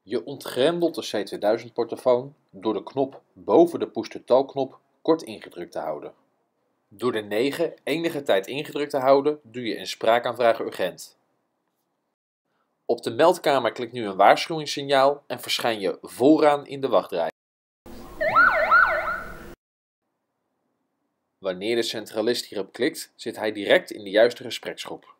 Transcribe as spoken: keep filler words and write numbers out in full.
Je ontgrendelt de C tweeduizend portofoon door de knop boven de push-to-talk-knop kort ingedrukt te houden. Door de negen enige tijd ingedrukt te houden doe je een spraakaanvraag urgent. Op de meldkamer klikt nu een waarschuwingssignaal en verschijn je vooraan in de wachtrij. Wanneer de centralist hierop klikt, zit hij direct in de juiste gespreksgroep.